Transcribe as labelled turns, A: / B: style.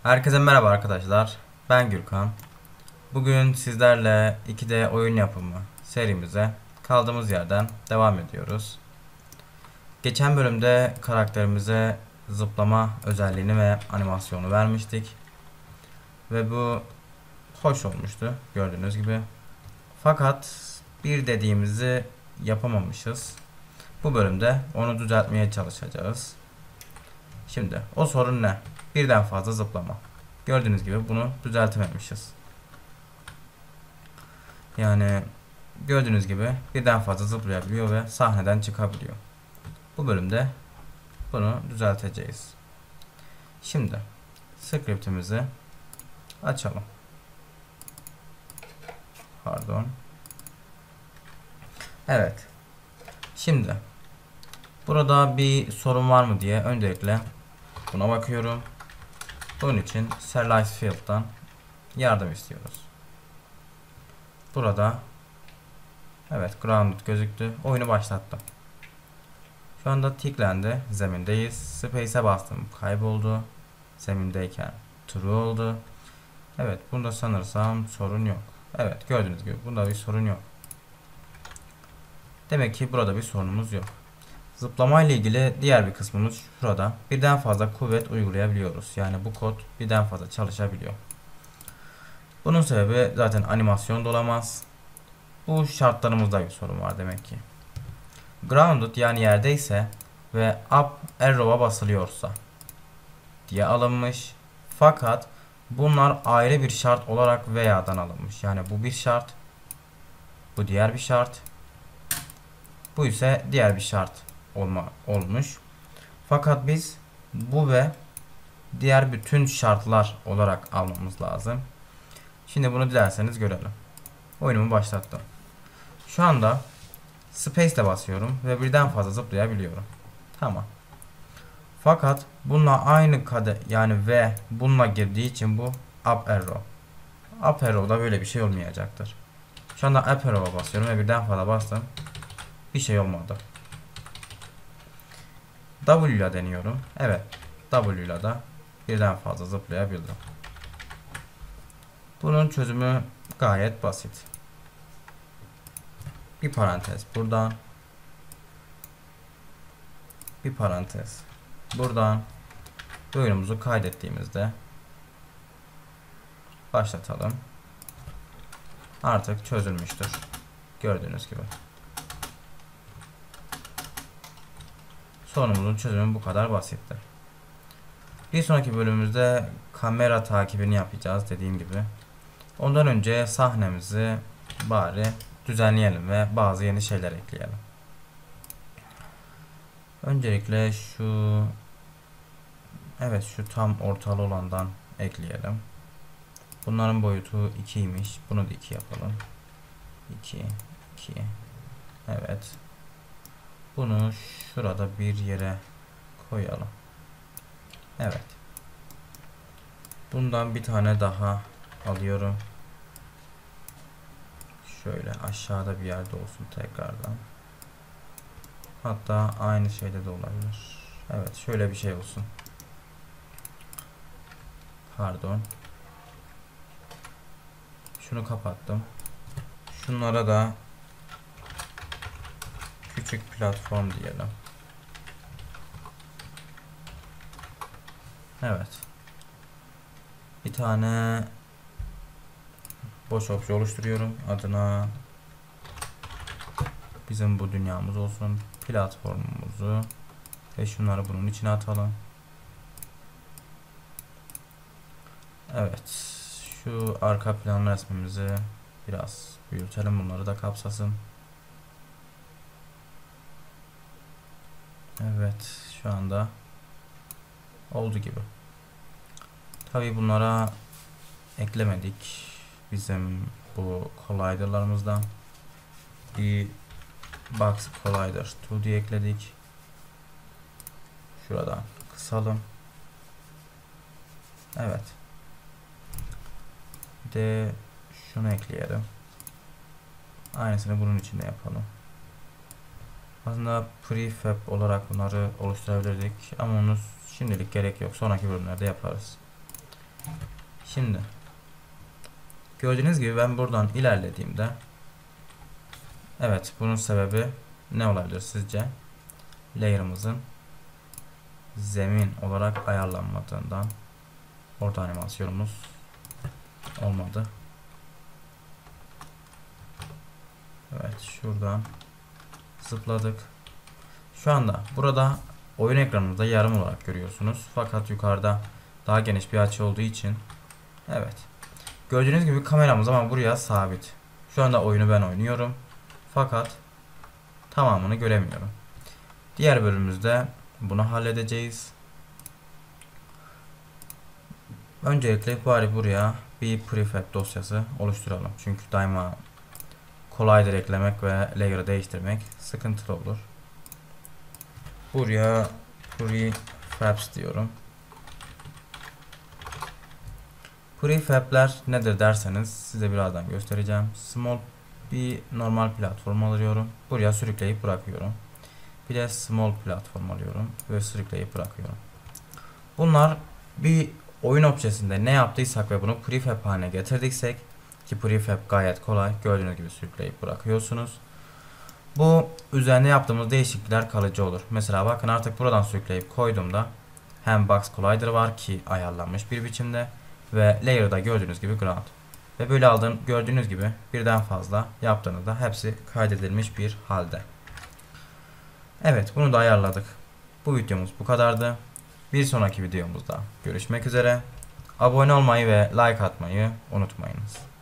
A: Herkese merhaba arkadaşlar. Ben Gürkan. Bugün sizlerle 2D oyun yapımı serimize kaldığımız yerden devam ediyoruz. Geçen bölümde karakterimize zıplama özelliğini ve animasyonu vermiştik. Ve bu hoş olmuştu gördüğünüz gibi. Fakat bir dediğimizi yapamamışız. Bu bölümde onu düzeltmeye çalışacağız. Şimdi o sorun ne? Birden fazla zıplama. Gördüğünüz gibi bunu düzeltememişiz. Yani gördüğünüz gibi birden fazla zıplayabiliyor ve sahneden çıkabiliyor. Bu bölümde bunu düzelteceğiz. Şimdi scriptimizi açalım. Pardon. Evet. Şimdi burada bir sorun var mı diye öncelikle buna bakıyorum. Bunun için Serialize Field'dan yardım istiyoruz. Burada evet grounded gözüktü. Oyunu başlattım. Şu anda ticklendi. Zemindeyiz. Space'e bastım. Kayboldu. Zemindeyken true oldu. Evet. Bunda sanırsam sorun yok. Evet. Gördüğünüz gibi bunda bir sorun yok. Demek ki burada bir sorunumuz yok. Zıplama ile ilgili diğer bir kısmımız şurada. Birden fazla kuvvet uygulayabiliyoruz. Yani bu kod birden fazla çalışabiliyor. Bunun sebebi zaten animasyon dolamaz. Bu şartlarımızda bir sorun var demek ki. Grounded yani yerdeyse ve up arrow'a basılıyorsa diye alınmış. Fakat bunlar ayrı bir şart olarak veya'dan alınmış. Yani bu bir şart. Bu diğer bir şart. Bu ise diğer bir şart olmuş. Fakat biz bu ve diğer bütün şartlar olarak almamız lazım. Şimdi bunu dilerseniz görelim. Oyunumu başlattım. Şu anda Space ile basıyorum ve birden fazla zıplayabiliyorum. Tamam. Fakat bununla aynı kade yani V bununla girdiği için bu up arrow. Up arrow'da böyle bir şey olmayacaktır. Şu anda up arrow'a basıyorum ve birden fazla bastım. Bir şey olmadı. W ile deniyorum. Evet. W ile de birden fazla zıplayabildim. Bunun çözümü gayet basit. Bir parantez buradan. Bir parantez buradan. Oyunumuzu kaydettiğimizde başlatalım. Artık çözülmüştür. Gördüğünüz gibi. Sorunumuzun çözümü bu kadar basitti. Bir sonraki bölümümüzde kamera takibini yapacağız dediğim gibi. Ondan önce sahnemizi bari düzenleyelim ve bazı yeni şeyler ekleyelim. Öncelikle şu tam ortalı olandan ekleyelim. Bunların boyutu 2'ymiş. Bunu da 2 yapalım. 2 2. Evet. Bunu şurada bir yere koyalım. Evet. Bundan bir tane daha alıyorum. Şöyle aşağıda bir yerde olsun tekrardan. Hatta aynı şeyde de olabilir. Evet, şöyle bir şey olsun. Pardon. Şunu kapattım. Şunlara da küçük platform diyelim. Evet. Bir tane boş obje oluşturuyorum. Adına bizim bu dünyamız olsun. Platformumuzu ve şunları bunun içine atalım. Evet. Şu arka plan resmimizi biraz büyütelim. Bunları da kapsasın. Evet. Şu anda oldu gibi. Tabii bunlara eklemedik. Bizim bu collider'larımızdan bir box collider 2D ekledik. Şuradan kısalım. Evet. Bir de şunu ekleyelim. Aynısını bunun içinde yapalım. Aslında prefab olarak bunları oluşturabilirdik ama onu şimdilik gerek yok. Sonraki bölümlerde yaparız. Şimdi gördüğünüz gibi ben buradan ilerlediğimde, evet, bunun sebebi ne olabilir sizce? Layer'ımızın zemin olarak ayarlanmadığından orta animasyonumuz olmadı. Evet, şuradan zıpladık. Şu anda burada oyun ekranımızda yarım olarak görüyorsunuz. Fakat yukarıda daha geniş bir açı olduğu için, evet, gördüğünüz gibi kameramız ama buraya sabit. Şu anda oyunu ben oynuyorum. Fakat tamamını göremiyorum. Diğer bölümümüzde bunu halledeceğiz. Öncelikle bari buraya bir prefab dosyası oluşturalım. Çünkü daima kolaydır eklemek ve layer'ı değiştirmek sıkıntılı olur. Buraya prefabs diyorum. Prefab'ler nedir derseniz size birazdan göstereceğim. Small bir normal platform alıyorum. Buraya sürükleyip bırakıyorum. Bir de small platform alıyorum ve sürükleyip bırakıyorum. Bunlar bir oyun objesinde ne yaptıysak ve bunu prefab haline getirdiksek, ki prefab gayet kolay, gördüğünüz gibi sürükleyip bırakıyorsunuz. Bu üzerine yaptığımız değişiklikler kalıcı olur. Mesela bakın, artık buradan sürükleyip koyduğumda hem box collider var ki ayarlanmış bir biçimde ve layer'da gördüğünüz gibi ground. Ve böyle gördüğünüz gibi birden fazla yaptığınızda hepsi kaydedilmiş bir halde. Evet, bunu da ayarladık. Bu videomuz bu kadardı. Bir sonraki videomuzda görüşmek üzere. Abone olmayı ve like atmayı unutmayınız.